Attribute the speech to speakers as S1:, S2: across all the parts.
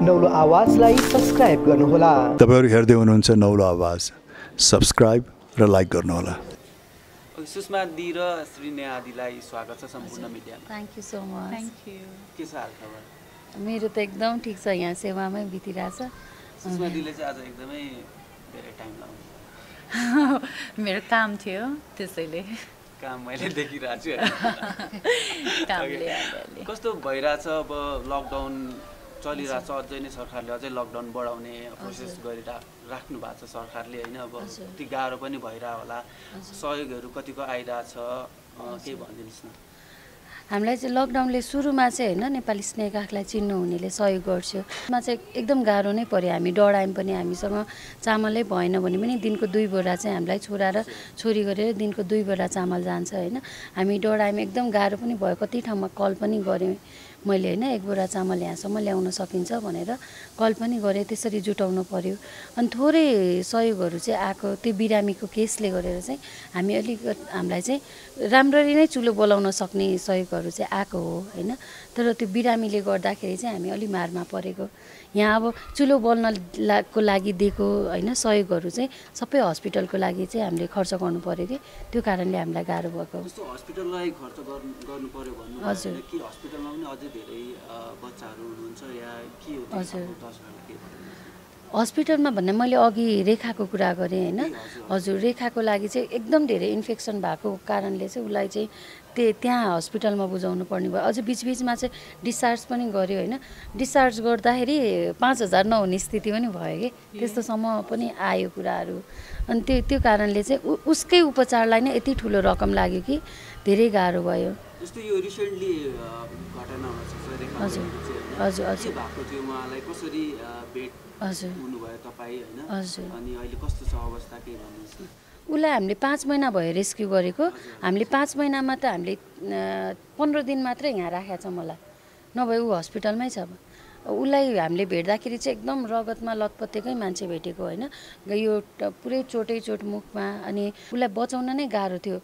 S1: नौलो आवाजलाई सब्स्क्राइब गर्नुहोला।
S2: तपाईहरु हेर्दै हुनुहुन्छ नौलो आवाज, सब्स्क्राइब र लाइक गर्नुहोला।
S3: सुषमा दी र श्री नेहादीलाई स्वागत छ सम्पूर्ण मिडियामा।
S4: Thank you so much.
S5: Thank you.
S3: के छ हाल खबर?
S4: मेरो त एकदम ठीक छ, यहाँ सेवामै बितिरहेछ।
S3: सुषमा दीले चाहिँ आज एकदमै धेरै टाइम लाग्यो।
S5: मेरो काम थियो त्यसैले
S3: काम मैले देखिरहेको छु।
S5: कामले
S3: कस्तो भइरहेछ अब लकडाउन चलिरहेछ, अझै नै सरकारले अझै लकडाउन बढाउने प्रोसेस गरिराख्नु भएको छ सरकारले हैन। अब कति गाह्रो पनि भइरहेको होला, सहयोगहरू कतिको आइरहेछ, के भनिदिनुहोस् न।
S4: हामीलाई चाहिँ लकडाउनले सुरुमा चाहिँ हैन नेपाली स्नेहकाखलाई चिन्नु हुनेले सहयोग गर्छ। मा चाहिँ एकदम गाह्रो नै पर्यो, हामी डरायौँ पनि। हामीसँग चामलै भएन भने पनि दिनको 2 बोरा चाहिँ हामीलाई छोरा र छोरी गरेर दिनको 2 बोरा चामल जान्छ हैन। हामी डरायौँ, एकदम गाह्रो पनि भयो। कति ठाउँमा कल पनि गरेँ मैले हैन, 1 बोरा चामल यहाँसम्म ल्याउन सकिन्छ भनेर कल पनि गरेँ। त्यसरी जुटाउनु पर्यो। अनि थोरै सहयोगहरू चाहिँ आएको त्यो बिरामीको केसले गरेर चाहिँ हामी अलिक हामीलाई चाहिँ राम्ररी नै चुलो बोलाउन सक्ने सहयोगहरू चाहिँ आएको हो हैन। तर त्यो बिरामीले गर्दाखेरि चाहिँ हामी अलि मारमा परेको। यहाँ अब चुलो बोल्नको लागि दिएको हैन सहयोगहरू चाहिँ सबै हस्पिटलको लागि चाहिँ हामीले खर्च गर्नु पर्यो कि, त्यो कारणले हामीलाई गाह्रो भएको।
S3: जस्तो हस्पिटललाई खर्च गर्नु पर्यो भन्नु
S4: हजुर
S3: कि हस्पिटलमा पनि अझै धेरै बच्चाहरू हुनुहुन्छ या के हो?
S4: हजुर
S3: दर्शकहरूले के भन्नुहुन्छ?
S4: हस्पिटलमा भन्ने मैले अघि रेखाको कुरा गरेँ हैन। हजुर रेखाको लागि चाहिँ एकदम धेरै इन्फेक्सन भएको कारणले चाहिँ उसलाई चाहिँ त्यहाँ हस्पिटलमा बुझाउनु पर्ने भयो। अझ बिचबिचमा चाहिँ डिस्चार्ज पनि गर्यो हैन। डिस्चार्ज गर्दाखेरि 5000 नहुने स्थिति पनि भयो कि, त्यस्तोसम्म पनि आयो कुराहरू। अनि त्यो कारणले चाहिँ उसकै उपचारलाई नै यति ठुलो रकम लाग्यो कि धेरै गाह्रो भयो।
S3: जस्तो यो रिसेन्टली घटना भएको छ रेखा,
S4: हजुर हजुर हजुर
S3: भएको थियो, उहाँलाई कसरी बेड
S4: हजुर
S3: हुनुभयो तपाईँ हैन?
S4: हजुर
S3: अनि अहिले कस्तो छ अवस्था के भन्नुहुन्छ?
S4: उसलाई हामीले 5 महिना भयो रेस्क्यु गरेको। हामीले 5 महिनामा त हामीले 15 दिन मात्रै यहाँ राखेको छ मलाई, नभए ऊ हस्पिटलमै छ। उसलाई हामीले भेट्दाखेरि चाहिँ एकदम रगतमा लतपतेकै मान्छे भेटेको हैन। यो पुरै चोट मुखमा, अनि उसलाई बचाउन नै गाह्रो थियो।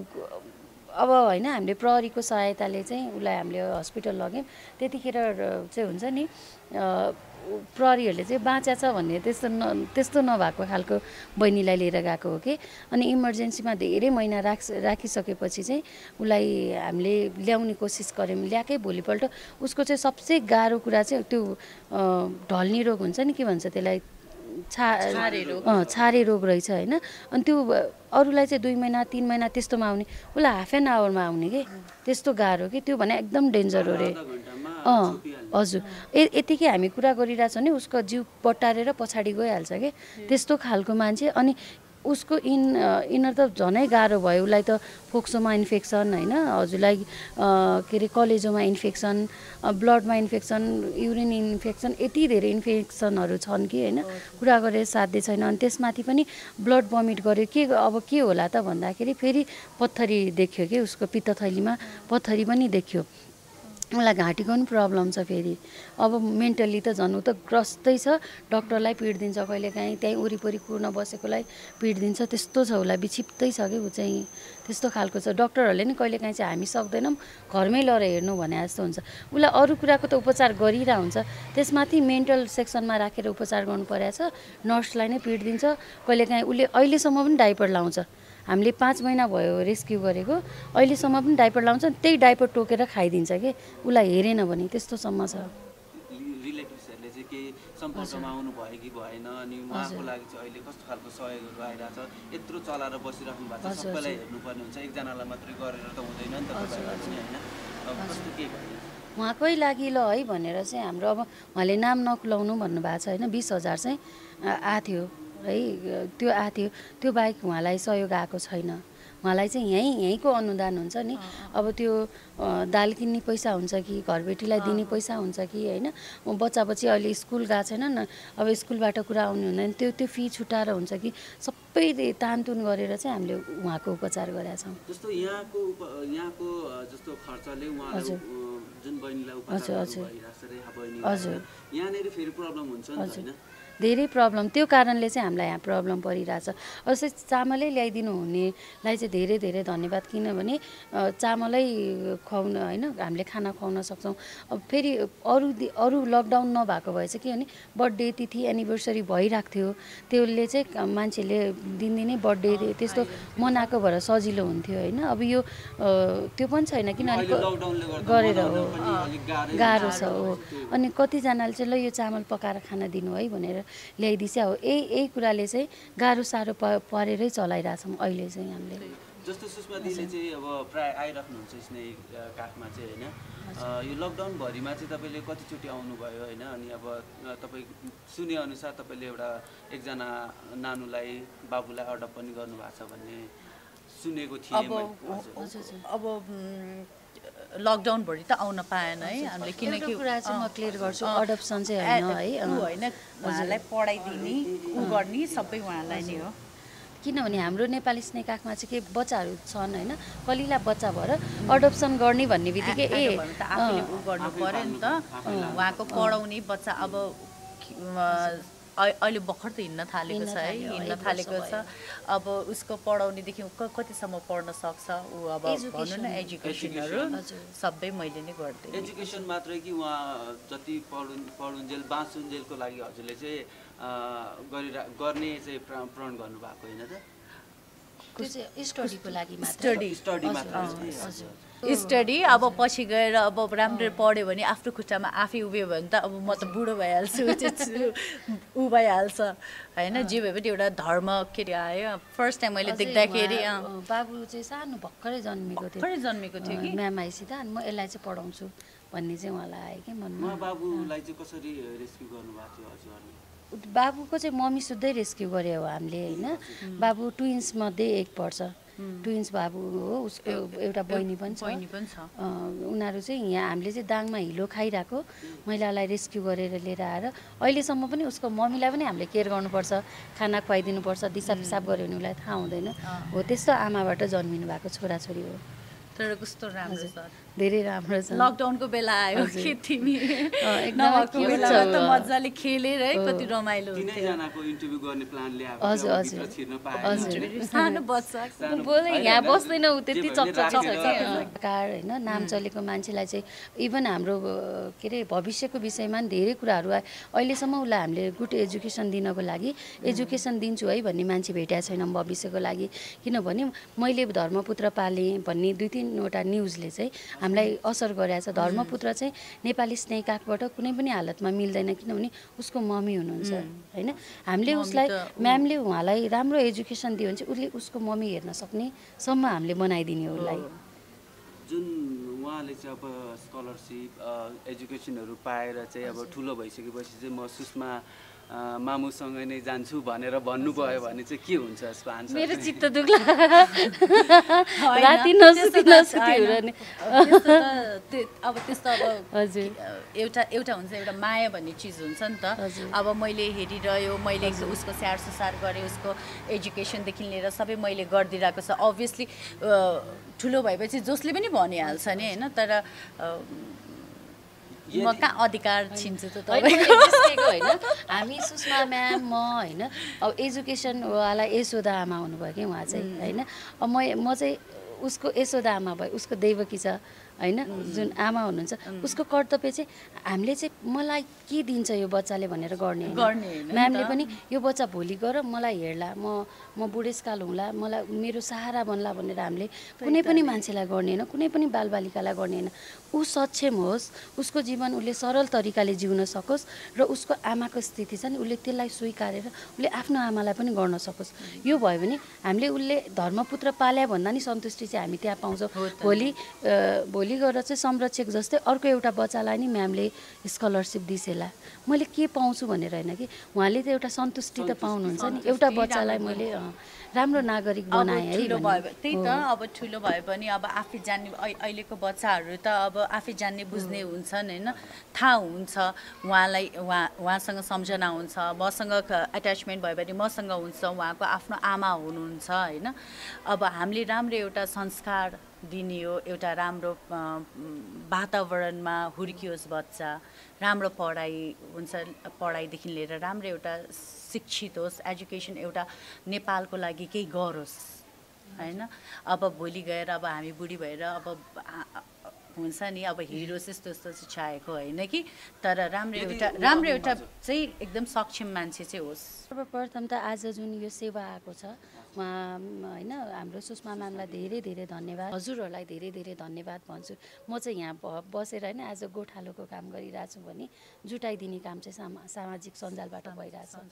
S4: अब हैन हामीले प्रहरीको सहायताले चाहिँ उसलाई हामीले हस्पिटल लग्यौँ। त्यतिखेर चाहिँ हुन्छ नि प्रहरीहरूले चाहिँ बाँचेछ भन्ने त्यस्तो नभएको खालको बहिनीलाई लिएर गएको हो कि। अनि इमर्जेन्सीमा धेरै महिना राखिसकेपछि चाहिँ उसलाई हामीले ल्याउने कोसिस गऱ्यौँ। ल्याएकै भोलिपल्ट उसको चाहिँ सबसे गाह्रो कुरा चाहिँ त्यो ढल्ने रोग हुन्छ नि, के भन्छ त्यसलाई, छारे रोग रहेछ हैन। अनि त्यो अरूलाई चाहिँ 2 महिना 3 महिना त्यस्तोमा आउने, उसलाई हाफ एन आवरमा आउने कि, त्यस्तो गाह्रो कि। त्यो भने एकदम डेन्जर हो रे। हजुर यतिकै हामी कुरा गरिरहेछौँ नि उसको जिउ बट्टारेर पछाडि गइहाल्छ कि, त्यस्तो खालको मान्छे। अनि उसको इनर त झनै गाह्रो भयो। उसलाई त फोक्सोमा इन्फेक्सन हैन, हजुरलाई के अरे कलेजोमा इन्फेक्सन, ब्लडमा इन्फेक्सन, युरिन इन्फेक्सन, यति धेरै इन्फेक्सनहरू छन् कि हैन, कुरा गरेर साध्य छैन। अनि त्यसमाथि पनि ब्लड भमिट गर्यो कि, अब के होला त भन्दाखेरि फेरि पत्थरी देख्यो कि, उसको पित्तथैलीमा पत्थरी पनि देख्यो। मलाई घाँटीको पनि प्रब्लम छ फेरि। अब मेन्टल्ली त झन् ऊ त ग्रस्तै छ। डक्टरलाई पिड दिन्छ कहिलेकाहीँ, त्यहीँ वरिपरि कुर्न बसेकोलाई पिड दिन्छ, त्यस्तो छ उसलाई, विक्षिप्तै छ कि ऊ चाहिँ, त्यस्तो खालको छ। डक्टरहरूले नि कहिलेकाहीँ चाहिँ हामी सक्दैनौँ घरमै लएर हेर्नु भने जस्तो हुन्छ। उसलाई अरू कुराको त उपचार गरिरहेको हुन्छ, त्यसमाथि मेन्टल सेक्सनमा राखेर उपचार गर्नु परेको छ। नर्सलाई नै पिड दिन्छ कहिलेकाहीँ। उसले अहिलेसम्म पनि डाइपर लाउँछ। हामीले 5 महिना भयो रेस्क्यु गरेको, अहिलेसम्म पनि डाइपर लाउँछ। त्यही डाइपर टोकेर खाइदिन्छ कि, उसलाई हेरेन भने त्यस्तोसम्म छ।
S3: रिलेटिभ्सहरूले चाहिँ के सम्पर्कमा आउनु भयो कि भएन, अनि उहाँको लागि चाहिँ अहिले कस्तो खालको सहयोगहरू आइरहेछ? यत्रो चलाएर बसिराख्नु भएको छ, सबैलाई हेर्नुपर्ने हुन्छ, एकजनालाई मात्रै गरेर त हुँदैन नि त तपाईँलाई पनि हैन। अब कस्तो के भयो
S4: उहाँकै लागि ल है भनेर चाहिँ हाम्रो, अब उहाँले नाम नखुलाउनु भन्नुभएको छ हैन, 20,000 चाहिँ आएको थियो है, त्यो आएको थियो। त्यो बाहेक उहाँलाई सहयोग आएको छैन। उहाँलाई चाहिँ यहीँको अनुदान हुन्छ नि। अब त्यो दाल किन्ने पैसा हुन्छ कि, घरबेटीलाई दिने पैसा हुन्छ कि हैन, बच्चा अहिले स्कुल गएको छैनन्, अब स्कुलबाट कुरा आउनु हुँदैन, त्यो फी छुटाएर हुन्छ कि, सबै तानतुन गरेर चाहिँ हामीले उहाँको उपचार गरेका छौँ।
S3: जस्तो यहाँको जस्तो खर्चले उहाँलाई जुन बहिनीलाई उपचार भइरहेछ रेखा बहिनी, हजुर यहाँनेरि फेरि प्रब्लम हुन्छ नि हैन।
S4: धेरै प्रब्लम त्यो कारणले चाहिँ हामीलाई यहाँ प्रब्लम परिरहेछ। जस्तै चामलै ल्याइदिनु हुनेलाई चाहिँ धेरै धेरै धन्यवाद, किनभने चामलै खुवाउन होइन हामीले खाना खुवाउन सक्छौँ। अब फेरि अरू लकडाउन नभएको भए चाहिँ के भने बर्थडे तिथि एनिभर्सरी भइरहेको थियो, त्यसले चाहिँ मान्छेले दिनदिनै बर्थडे त्यस्तो मनाएको भएर सजिलो हुन्थ्यो होइन। अब यो त्यो पनि छैन, किनभने गरेर हो गाह्रो छ हो। अनि कतिजनाले चाहिँ ल यो चामल पकाएर खाना दिनु है भनेर ल्याइदिन्छ हो। यही कुराले चाहिँ गाह्रो साह्रो परेरै चलाइरहेछौँ अहिले चाहिँ हामीले।
S3: जस्तो सुषमा दिदीले चाहिँ अब प्राय आइराख्नुहुन्छ स्नेही काखमा चाहिँ होइन। यो लकडाउनभरिमा चाहिँ तपाईँले कतिचोटि आउनुभयो होइन? अनि अब तपाईँ सुनेअनुसार तपाईँले एकजना नानुलाई बाबुलाई अडप पनि गर्नुभएको छ भन्ने सुनेको थिएँ।
S5: अब लकडाउनभरि त आउन पाएन है हामीले, किनकि
S4: कुरा चाहिँ म क्लियर गर्छु, अडप्सन चाहिँ होइन
S5: होइन, उहाँलाई पढाइदिने उ गर्ने सबै उहाँलाई नै हो।
S4: किनभने हाम्रो नेपाली स्नेही काखमा चाहिँ के बच्चाहरू छन् होइन, कलिला बच्चा भएर अडप्सन गर्ने भन्ने बित्तिकै
S5: आफूले उ गर्नु पर्यो नि त। उहाँको पढाउने बच्चा अब अहिले भर्खर त हिँड्न थालेको छ है, हिँड्न थालेको छ। अब उसको पढाउनेदेखि कतिसम्म पढ्न सक्छ ऊ, अब भनौँ न एजुकेसनहरू सबै मैले नै गर्दै।
S3: एजुकेसन मात्रै कि उहाँ जति पढुन्जेल बाँचुन्जेलको लागि हजुरले चाहिँ गर्ने चाहिँ प्रण गर्नुभएको होइन त?
S4: त्यो चाहिँ स्टडीको लागि मात्र।
S3: स्टडी मात्र।
S5: स्टडी अब पछि गएर अब राम्रो पढ्यो भने आफ्नो खुट्टामा आफै उभियो भने त अब म त बुढो भइहाल्छु ऊ भइहाल्छ होइन। जे भए पनि एउटा धर्म के अरे आयो। फर्स्ट टाइम मैले देख्दाखेरि
S4: बाबु चाहिँ सानो भर्खरै जन्मेको थियो कि म्याम आइसित म यसलाई चाहिँ पढाउँछु भन्ने चाहिँ उहाँलाई आयो कि मनमा।
S3: बाबुलाई चाहिँ कसरी रेस्क्यु गर्नुभएको थियो हजुरहरूले?
S4: बाबुको चाहिँ मम्मी सुत्दै रेस्क्यु गरे हो हामीले होइन। बाबु ट्विन्स मध्ये एक पर्छ, ट्विन्स बाबु हो, उसको एउटा बहिनी पनि छ। उनीहरू चाहिँ यहाँ हामीले चाहिँ दाङमा हिलो खाइरहेको महिलालाई रेस्क्यु गरेर लिएर आएर अहिलेसम्म पनि उसको मम्मीलाई पनि हामीले केयर गर्नुपर्छ, खाना खुवाइदिनुपर्छ। दिसा पिसाब गऱ्यो भने उसलाई थाहा हुँदैन हो। त्यस्तो आमाबाट जन्मिनु भएको छोराछोरी हो।
S5: तर कस्तो राम्रो छ,
S4: धेरै राम्रो छ।
S5: लकडाउनको बेला आयो कि तिमी नभएको बेलामा त मजाले खेलेर है कति रमाइलो हुन्थ्यो।
S3: तिनैजनाको इन्टरभ्यु गर्ने प्लानले अब
S4: हजुर
S3: छिर्न पाएन।
S5: सानो बच्चा
S4: बोले यहाँ बस्दैन ऊ त्यति चकचक छ कार होइन। नाम चलेको मान्छेलाई चाहिँ इभन हाम्रो के अरे भविष्यको विषयमा पनि धेरै कुराहरू आयो। अहिलेसम्म उसलाई हामीले गुड एजुकेसन दिनको लागि एजुकेसन दिन्छु है भन्ने मान्छे भेटेको छैनौँ भविष्यको लागि। किनभने मैले धर्मपुत्र पालेँ भन्ने 2-3वटा न्युजले चाहिँ हामीलाई असर गरेको छ। धर्मपुत्र चाहिँ नेपाली स्नेही काखबाट कुनै पनि हालतमा मिल्दैन, किनभने उसको मम्मी हुनुहुन्छ होइन। हामीले उसलाई म्यामले उहाँलाई राम्रो एजुकेसन दियो भने चाहिँ उसले उसको मम्मी हेर्न सक्ने सम्म हामीले बनाइदिने उसलाई।
S3: जुन उहाँले चाहिँ अब स्कलरसिप एजुकेसनहरू पाएर चाहिँ अब ठुलो भइसकेपछि चाहिँ म सुषमा मामुसँग नै जान्छु भनेर भन्नुभयो भने चाहिँ के हुन्छ यसको आन्सर?
S4: मेरो चित्त दुख्ला राति नसुति हुने।
S5: अब त्यस्तो अब हजुर एउटा हुन्छ, एउटा माया भन्ने चिज हुन्छ नि त। अब मैले हेरिरह्यो, मैले उसको स्याहार सुसार गरेँ, उसको एजुकेसनदेखि लिएर सबै मैले गरिदिरहेको छ। अभियसली ठुलो भएपछि जसले पनि भनिहाल्छ नि होइन। तर म कहाँ अधिकार छिन्छु त
S4: तपाईँको होइन। हामी सुषमा म्याम म होइन अब एजुकेसनवाला यशोदा आमा हुनुभयो कि उहाँ चाहिँ होइन। अब म चाहिँ उसको यशोदा आमा भयो, उसको देवकी छ होइन, जुन आमा हुनुहुन्छ। उसको कर्तव्य चाहिँ हामीले चाहिँ मलाई के दिन्छ यो बच्चाले भनेर गर्ने होइन। म्यामले पनि यो बच्चा भोलि गएर मलाई हेर्ला, म बुढेसकाल हुँला, मलाई मेरो सहारा बन्ला भनेर हामीले कुनै पनि मान्छेलाई गर्ने होइन, कुनै पनि बालबालिकालाई गर्ने होइन। ऊ सक्षम होस्, उसको जीवन उसले सरल तरिकाले जिउन सकोस् र उसको आमाको स्थिति छ नि उसले त्यसलाई स्वीकारेर उसले आफ्नो आमालाई पनि गर्न सकोस्। यो भयो भने हामीले उसले धर्मपुत्र पाल्या भन्दा नि सन्तुष्टि चाहिँ हामी त्यहाँ पाउँछौँ। भोलि गएर चाहिँ संरक्षक जस्तै अर्को एउटा बच्चालाई नि म्यामले स्कलरसिप दिसेला, मैले के पाउँछु भनेर होइन कि उहाँले त एउटा सन्तुष्टि त पाउनुहुन्छ नि। एउटा बच्चालाई मैले राम्रो नागरिक बनाएँ है।
S5: त्यही त अब ठुलो भए पनि अब आफै जान्ने अहिलेको बच्चाहरू त अब आफै जान्ने बुझ्ने हुन्छन् होइन। थाहा हुन्छ उहाँलाई, उहाँसँग सम्झना हुन्छ, मसँग एट्याचमेन्ट भयो भने मसँग हुन्छ, उहाँको आफ्नो आमा हुनुहुन्छ होइन। अब हामीले राम्रो एउटा संस्कार दिने हो, एउटा राम्रो वातावरणमा हुर्कियोस् बच्चा, राम्रो पढाइ हुन्छ, पढाइदेखि लिएर राम्रो एउटा शिक्षित होस्, एजुकेसन एउटा नेपालको लागि केही गरोस् होइन। अब भोलि गएर अब हामी बुढी भएर अब हुन्छ नि अब हिरोस् यस्तो यस्तो चाहिँ चाहेको होइन कि, तर राम्रो एउटा चाहिँ एकदम सक्षम मान्छे चाहिँ होस्।
S4: सर्वप्रथम त आज जुन यो सेवा आएको छ उहाँ होइन हाम्रो सुषमा म्यामलाई धेरै धेरै धन्यवाद, हजुरहरूलाई धेरै धेरै धन्यवाद भन्छु। म चाहिँ यहाँ बसेर होइन आज गोठालोको काम गरिरहेको छु भने जुटाइदिने काम चाहिँ सामाजिक सञ्जालबाट भइरहेछ।